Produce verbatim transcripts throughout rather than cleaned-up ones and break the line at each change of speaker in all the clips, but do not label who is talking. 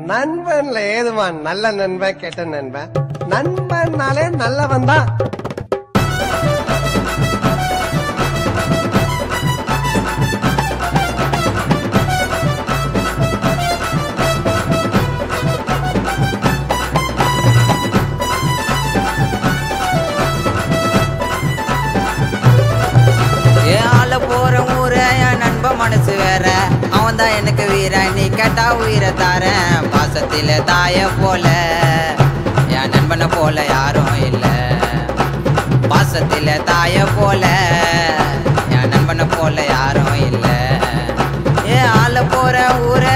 நண்பன்ல ஏதுமா நல்ல நண்பன் கெட்ட நண்பன் நண்பன்னாலே நல்லவன் தான்
மனசு வேற அவன் தான் எனக்கு வீர நீ கேட்டா உயிரை தாரேன் பாசத்தில தாய போல என் நண்பனை போல யாரும் இல்ல பாசத்தில தாய போல என் நண்பனை போல யாரும் இல்ல ஏ ஆள போற ஊர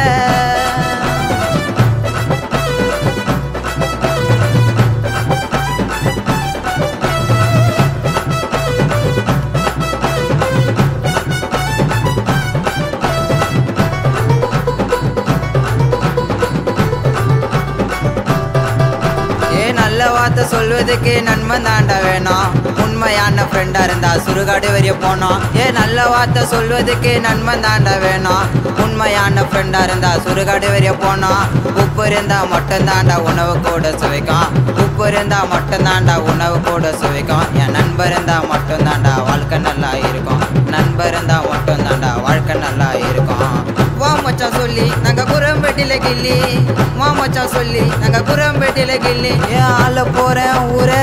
சொல்வதுக்கு நண்பன் தாண்டா வேணும் உண்மையான ஃப்ரெண்டா இருந்தா சுடுகாடு வரைய போனோம் ஏ நல்ல வார்த்தை சொல்வதுக்கு நண்பன் தாண்டா வேணும் உண்மையான ஃப்ரெண்டா இருந்தா சுடுகாடு வரைய போனோம் உப்பு இருந்தா மட்டும் தாண்டா உணவு கூட சுவைக்கும் உப்பு இருந்தா மட்டும் தாண்டா உணவு கூட சுவைக்கும் என் நண்பர் இருந்தா மட்டும் தாண்டா வாழ்க்கை நல்லா இருக்கும் நண்பர் இருந்தா மட்டும் தாண்டா வாழ்க்கை நல்லா இருக்கும் வா மச்சான் சொல்லி நாங்க குரம்பேட்டில கிள்ளி வா மச்சான் சொல்லி நாங்க குரம்பேட்டில கிள்ளி ஏ ஆள போறேன் ஊரே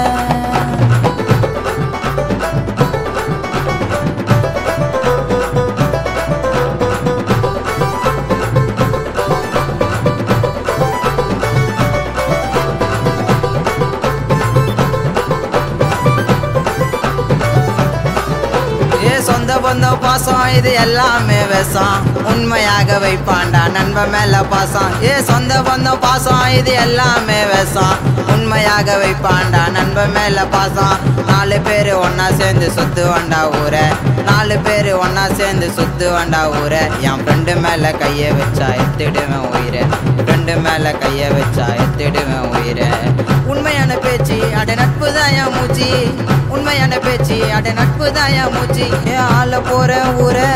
பந்தம் பாசம் இது எல்லாமே விஷம் உண்மையாக வைப்பாண்டா நண்பன் மேல பாசம் ஏ சொந்த பந்தம் பாசம் இது எல்லாமே விஷம் உண்மையாக வைப்பாண்டா நண்பன் மேல பாசம் நாலு பேரு ஒன்னா சேர்ந்து சுத்து வண்டா ஊரை நாலு பேரு ஒன்னா சேர்ந்து சுத்து வண்டா ஊரை என் ஃப்ரெண்டு மேல கைய வச்சா எத்திடுவேன் உயிரை ஃப்ரெண்டு மேல கைய வச்சா எத்திடுவேன் உயிரை உண்மையான பேச்சு அட நட்பு தான் என் மூச்சு உண்மையான பேச்சு அட நட்பு தான் என் மூச்சு ஏ ஆள போற ஊரே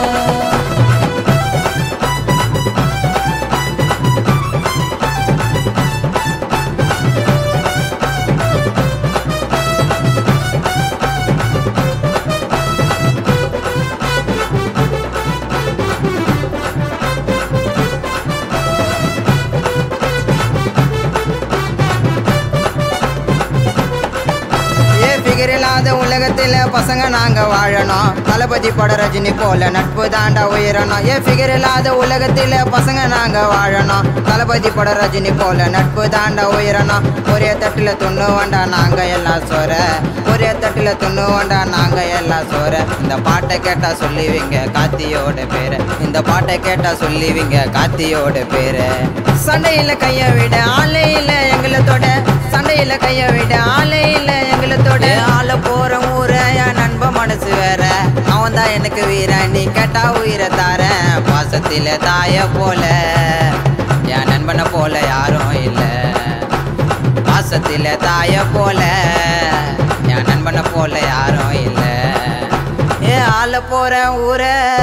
உலகத்தில பசங்க நாங்க வாழணும் தளபதி பட ரஜினி போல நட்பு தாண்டா உயரணும் ஏ ஃபிகர் இல்லாத உலகத்தில பசங்க நாங்க வாழணும் தளபதி பட ரஜினி போல நட்பு தாண்டா உயரணும் ஒரே தட்டுல துண்ணு வேண்டா நாங்க எல்லாம் சோற ஒரே தட்டுல துண்ணு வேண்டா நாங்க எல்லாம் சோற இந்த பாட்டை கேட்டா சொல்லுவீங்க கார்த்தியோட பேரு இந்த பாட்டை கேட்டா சொல்லுவீங்க கார்த்தியோட பேரு சண்டையில கைய விட ஆளே இல்ல எங்களத்தோட சண்டையில கைய விட ஆளே இல்ல எங்களத்தோட ஆள போற ஊர என் நண்பன் மனசு வேற அவன் தான் எனக்கு வீர நீ கேட்டா உயிரை தாரேன் பாசத்தில தாய போல என் நண்பனை போல யாரும் இல்ல பாசத்தில தாய போல என் நண்பனை போல யாரும் இல்ல ஏ ஆள போற ஊர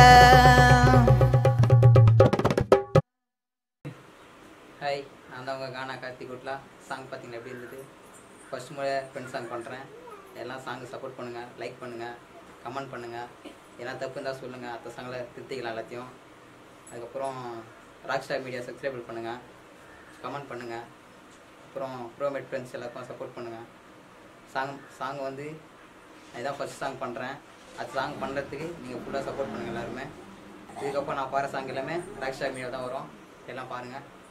ஹாய் நான் தான் உங்கள் கானா கார்த்திக் குட்லா சாங் பார்த்தீங்கன்னா எப்படி இருந்தது ஃபர்ஸ்ட் முறை ஃப்ரெண்ட் சாங் பண்ணுறேன் எல்லாம் சாங்கு சப்போர்ட் பண்ணுங்கள் லைக் பண்ணுங்கள் கமெண்ட் பண்ணுங்கள் ஏன்னா தப்பு இருந்தால் சொல்லுங்கள் அடுத்த சாங்கில் திருத்திக்கலாம் எல்லாத்தையும் அதுக்கப்புறம் ராக் ஸ்டார் மீடியா சப்ஸ்கிரைப் பண்ணுங்கள் கமெண்ட் பண்ணுங்கள் அப்புறம் ப்ரோமேட் ஃப்ரெண்ட்ஸ் எல்லாருக்கும் சப்போர்ட் பண்ணுங்கள் சாங் சாங் வந்து நான் இதான் ஃபஸ்ட் சாங் பண்ணுறேன் அது சாங் பண்ணுறதுக்கு நீங்கள் ஃபுல்லாக சப்போர்ட் பண்ணுங்கள் எல்லாருமே இதுக்கப்புறம் நான் பாடுற சாங் எல்லாமே ராக் ஸ்டார் மீடியா தான் வரும் எல்லாம் பாருங்கள்